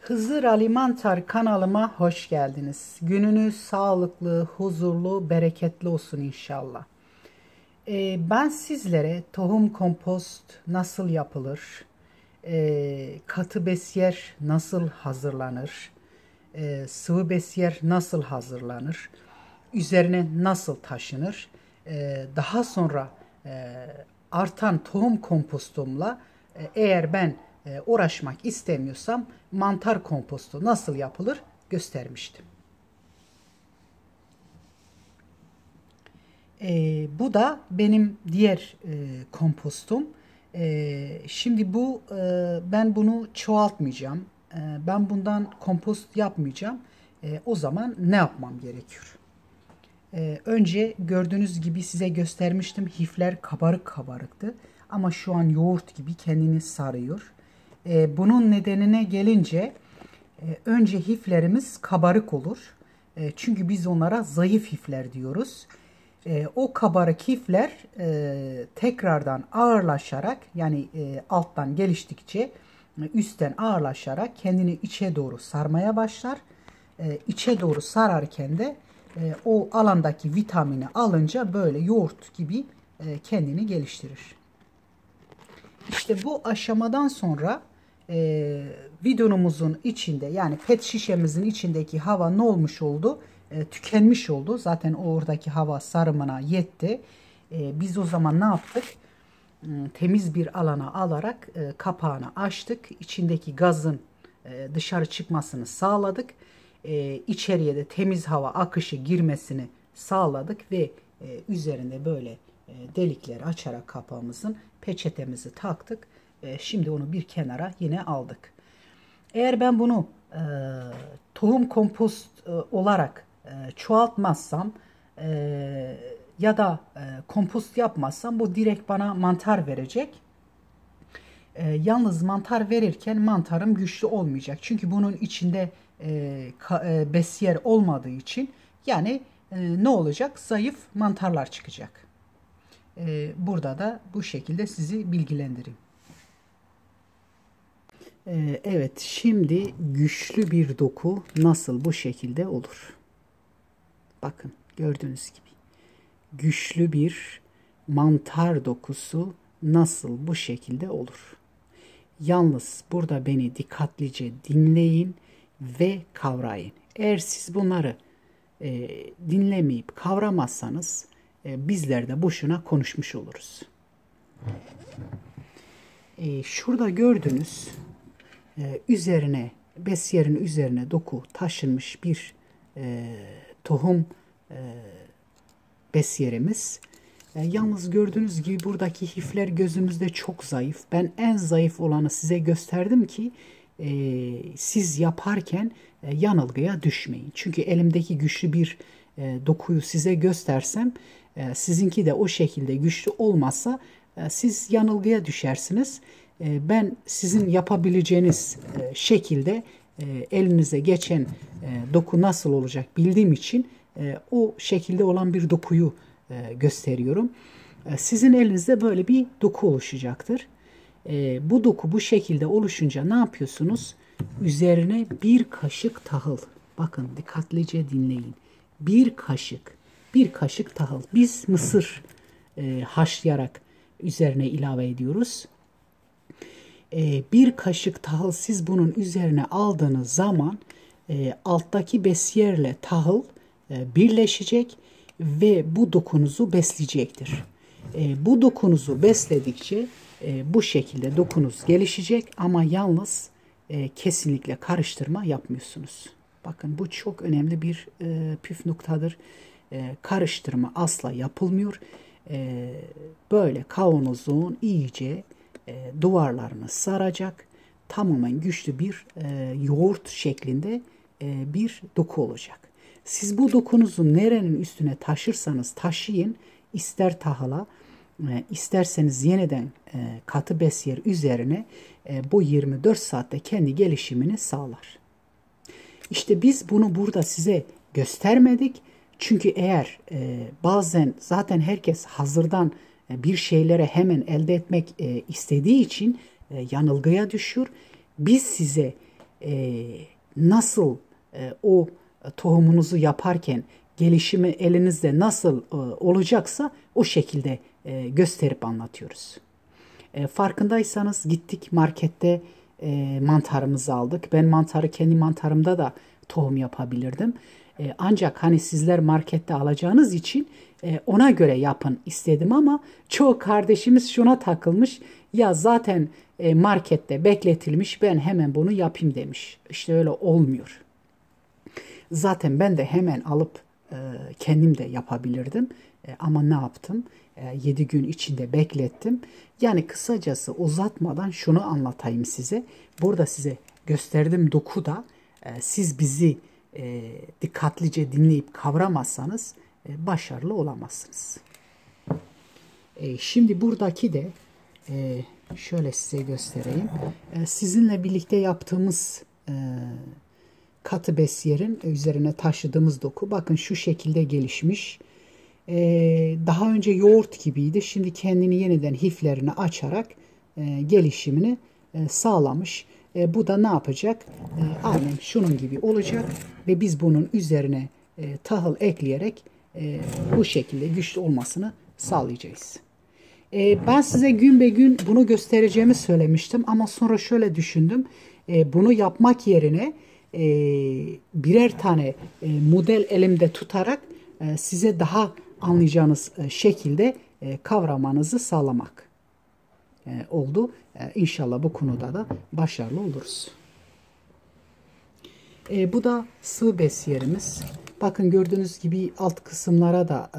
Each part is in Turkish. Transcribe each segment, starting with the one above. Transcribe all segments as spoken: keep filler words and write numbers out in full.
Hızır Ali Mantar kanalıma hoş geldiniz. Gününüz sağlıklı, huzurlu, bereketli olsun inşallah. Ee, ben sizlere tohum kompost nasıl yapılır, e, katı besiyer nasıl hazırlanır, e, sıvı besiyer nasıl hazırlanır, üzerine nasıl taşınır, e, daha sonra e, artan tohum kompostumla e, eğer ben e, uğraşmak istemiyorsam mantar kompostu nasıl yapılır göstermiştim. E, bu da benim diğer e, kompostum. E, şimdi bu e, ben bunu çoğaltmayacağım. E, ben bundan kompost yapmayacağım. E, o zaman ne yapmam gerekiyor? E, önce gördüğünüz gibi size göstermiştim. Hifler kabarık kabarıktı. Ama şu an yoğurt gibi kendini sarıyor. E, bunun nedenine gelince e, önce hiflerimiz kabarık olur. E, çünkü biz onlara zayıf hifler diyoruz. E, o kabarık hifler e, tekrardan ağırlaşarak yani e, alttan geliştikçe e, üstten ağırlaşarak kendini içe doğru sarmaya başlar. E, içe doğru sararken de e, o alandaki vitamini alınca böyle yoğurt gibi e, kendini geliştirir. İşte bu aşamadan sonra e, bidonumuzun içinde yani pet şişemizin içindeki hava ne olmuş oldu? E, tükenmiş oldu. Zaten oradaki hava sarımına yetti. E, biz o zaman ne yaptık? E, temiz bir alana alarak e, kapağını açtık. İçindeki gazın e, dışarı çıkmasını sağladık. E, içeriye de temiz hava akışı girmesini sağladık ve e, üzerinde böyle e, delikleri açarak kapağımızın peçetemizi taktık. E, şimdi onu bir kenara yine aldık. Eğer ben bunu e, tohum kompost e, olarak e, çoğaltmazsam e, ya da e, kompost yapmazsam bu direkt bana mantar verecek. E, yalnız mantar verirken mantarım güçlü olmayacak. Çünkü bunun içinde e, ka, e, besiyer olmadığı için yani e, ne olacak? Zayıf mantarlar çıkacak. E, burada da bu şekilde sizi bilgilendireyim. E, evet, şimdi güçlü bir doku nasıl bu şekilde olur? Bakın gördüğünüz gibi güçlü bir mantar dokusu nasıl bu şekilde olur? Yalnız burada beni dikkatlice dinleyin ve kavrayın. Eğer siz bunları e, dinlemeyip kavramazsanız e, bizler de boşuna konuşmuş oluruz. E, şurada gördüğünüz e, üzerine besiyerin üzerine doku taşınmış bir e, tohum e, besiyerimiz. E, yalnız gördüğünüz gibi buradaki hifler gözümüzde çok zayıf. Ben en zayıf olanı size gösterdim ki e, siz yaparken e, yanılgıya düşmeyin. Çünkü elimdeki güçlü bir e, dokuyu size göstersem e, sizinki de o şekilde güçlü olmazsa e, siz yanılgıya düşersiniz. E, ben sizin yapabileceğiniz e, şekilde e, elinize geçen e, doku nasıl olacak bildiğim için e, o şekilde olan bir dokuyu e, gösteriyorum. E, sizin elinizde böyle bir doku oluşacaktır. E, bu doku bu şekilde oluşunca ne yapıyorsunuz? Üzerine bir kaşık tahıl. Bakın dikkatlice dinleyin. Bir kaşık. Bir kaşık tahıl. Biz mısır e, haşlayarak üzerine ilave ediyoruz. E, bir kaşık tahıl siz bunun üzerine aldığınız zaman e, alttaki besiyerle tahıl e, birleşecek ve bu dokunuzu besleyecektir. E, bu dokunuzu besledikçe e, bu şekilde dokunuz gelişecek ama yalnız e, kesinlikle karıştırma yapmıyorsunuz. Bakın bu çok önemli bir e, püf noktadır. E, karıştırma asla yapılmıyor. E, böyle kavanozun iyice e, duvarlarını saracak tamamen güçlü bir e, yoğurt şeklinde e, bir doku olacak. Siz bu dokunuzu nerenin üstüne taşırsanız taşıyın, ister tahıla, e, isterseniz yeniden e, katı besiyer üzerine e, bu yirmi dört saatte kendi gelişimini sağlar. İşte biz bunu burada size göstermedik. Çünkü eğer e, bazen zaten herkes hazırdan e, bir şeylere hemen elde etmek e, istediği için e, yanılgıya düşüyor. Biz size e, nasıl e, o tohumunuzu yaparken gelişimi elinizde nasıl e, olacaksa o şekilde e, gösterip anlatıyoruz. E, farkındaysanız gittik markette e, mantarımızı aldık. Ben mantarı kendi mantarımda da tohum yapabilirdim. E, ancak hani sizler markette alacağınız için e, ona göre yapın istedim ama çoğu kardeşimiz şuna takılmış. Ya zaten e, markette bekletilmiş, ben hemen bunu yapayım demiş. İşte öyle olmuyor. Zaten ben de hemen alıp e, kendim de yapabilirdim. E, ama ne yaptım? yedi gün içinde beklettim. Yani kısacası uzatmadan şunu anlatayım size. Burada size gösterdiğim dokuda e, siz bizi e, dikkatlice dinleyip kavramazsanız e, başarılı olamazsınız. E, şimdi buradaki de e, şöyle size göstereyim. E, sizinle birlikte yaptığımız e, katı besiyerin üzerine taşıdığımız doku bakın şu şekilde gelişmiş. Ee, daha önce yoğurt gibiydi. Şimdi kendini yeniden hiflerini açarak e, gelişimini e, sağlamış. E, bu da ne yapacak? E, aynen şunun gibi olacak ve biz bunun üzerine e, tahıl ekleyerek e, bu şekilde güçlü olmasını sağlayacağız. E, ben size gün be gün bunu göstereceğimi söylemiştim ama sonra şöyle düşündüm. E, bunu yapmak yerine e, birer tane e, model elimde tutarak e, size daha anlayacağınız şekilde kavramanızı sağlamak oldu. İnşallah bu konuda da başarılı oluruz. Bu da sığ besiyerimiz. Bakın gördüğünüz gibi alt kısımlara da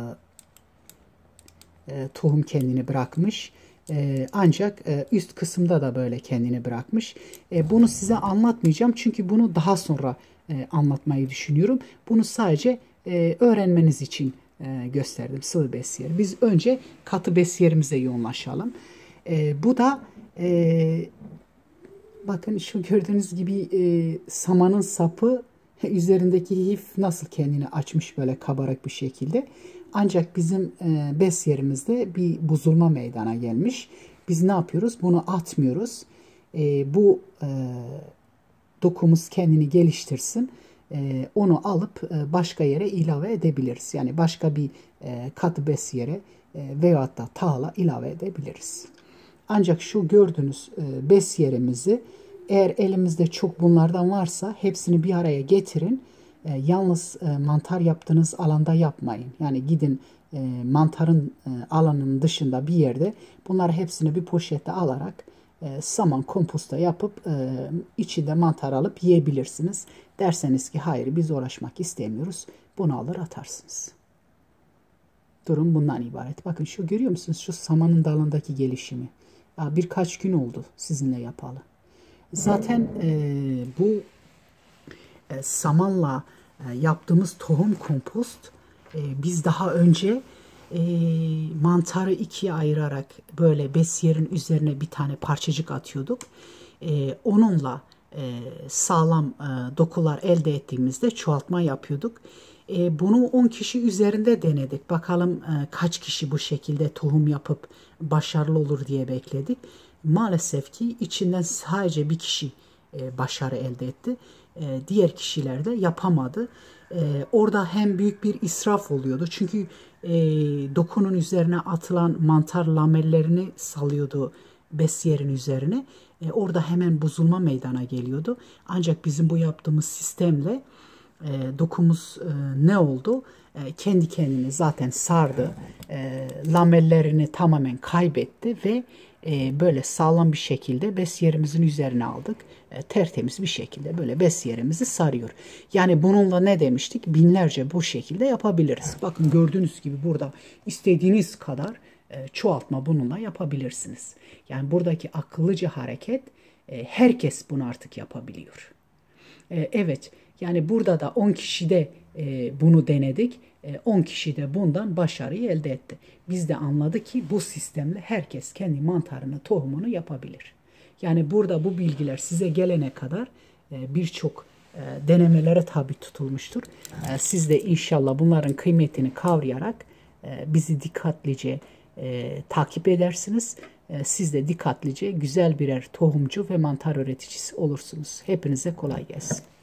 tohum kendini bırakmış. Ancak üst kısımda da böyle kendini bırakmış. Bunu size anlatmayacağım çünkü bunu daha sonra anlatmayı düşünüyorum. Bunu sadece öğrenmeniz için gösterdim sıvı besiyer. Biz önce katı besiyerimize yoğunlaşalım. E, bu da e, bakın şu gördüğünüz gibi e, samanın sapı üzerindeki hif nasıl kendini açmış böyle kabarık bir şekilde. Ancak bizim e, besiyerimizde bir bozulma meydana gelmiş. Biz ne yapıyoruz? Bunu atmıyoruz. E, bu e, dokumuz kendini geliştirsin. Ee, onu alıp e, başka yere ilave edebiliriz. Yani başka bir e, katı besiyere e, veyahut da tahıla ilave edebiliriz. Ancak şu gördüğünüz e, besiyerimizi eğer elimizde çok bunlardan varsa hepsini bir araya getirin. E, yalnız e, mantar yaptığınız alanda yapmayın. Yani gidin e, mantarın e, alanının dışında bir yerde bunları hepsini bir poşete alarak e, saman komposta yapıp e, içinde mantar alıp yiyebilirsiniz. Derseniz ki hayır biz uğraşmak istemiyoruz. Bunu alır atarsınız. Durum bundan ibaret. Bakın şu görüyor musunuz? Şu samanın dalındaki gelişimi. Ya birkaç gün oldu sizinle yapalı. Zaten e, bu e, samanla e, yaptığımız tohum kompost e, biz daha önce e, mantarı ikiye ayırarak böyle besiyerin üzerine bir tane parçacık atıyorduk. E, onunla e, sağlam e, dokular elde ettiğimizde çoğaltma yapıyorduk. E, bunu on kişi üzerinde denedik. Bakalım e, kaç kişi bu şekilde tohum yapıp başarılı olur diye bekledik. Maalesef ki içinden sadece bir kişi e, başarı elde etti. E, diğer kişiler de yapamadı. E, orada hem büyük bir israf oluyordu. Çünkü e, dokunun üzerine atılan mantar lamellerini salıyordu besiyerin üzerine. E, orada hemen bozulma meydana geliyordu. Ancak bizim bu yaptığımız sistemle e, dokumuz e, ne oldu? E, kendi kendini zaten sardı. E, lamellerini tamamen kaybetti ve e, böyle sağlam bir şekilde besiyerimizin üzerine aldık. E, tertemiz bir şekilde böyle besiyerimizi sarıyor. Yani bununla ne demiştik? Binlerce bu şekilde yapabiliriz. Bakın gördüğünüz gibi burada istediğiniz kadar e, çoğaltma bununla yapabilirsiniz. Yani buradaki akıllıca hareket e, herkes bunu artık yapabiliyor. E, evet yani burada da on kişide e, bunu denedik. E, on kişi de bundan başarıyı elde etti. Biz de anladık ki bu sistemle herkes kendi mantarını, tohumunu yapabilir. Yani burada bu bilgiler size gelene kadar e, birçok e, denemelere tabi tutulmuştur. E, siz de inşallah bunların kıymetini kavrayarak e, bizi dikkatlice e, takip edersiniz e, siz de dikkatlice güzel birer tohumcu ve mantar üreticisi olursunuz. Hepinize kolay gelsin.